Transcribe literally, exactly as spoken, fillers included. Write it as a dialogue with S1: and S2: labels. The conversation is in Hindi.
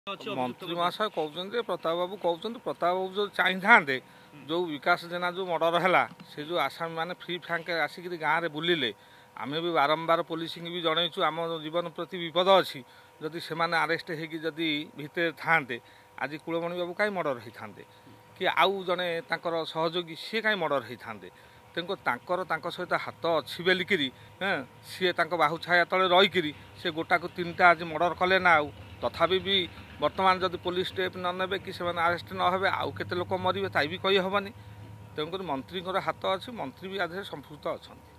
S1: मंत्री महाशय कहते प्रताप बाबू कहते प्रताप बाबू जो चाहिए था जो विकास जेना जो मर्डर है से जो आसामी मैंने फ्री फ्रांक आसिक गाँव में बुलिले आम भी बारंबार पुलिस भी जनईचु आम जीवन प्रति विपद अच्छी जदि से आरेस्ट होगी भितर था आज कुलमणि बाबू कहीं मर्डर होते कि आउ जड़े सहयोगी सी कहीं मर्डर होते तेणुकर सहित हाथ अच्छी बेलिकी सी बाहु छाया तले रहीकि से गोटा को तीन टा आज मर्डर कले ना आउ तथापि भी वर्तमान जदि पुलिस स्टेप न ने कि आरेस्ट न हे आउ केते लोक मरबे ताई भी कही हेनी तेणुकर मंत्री हाथ अच्छी मंत्री भी आधे संपृक्त अच्छा।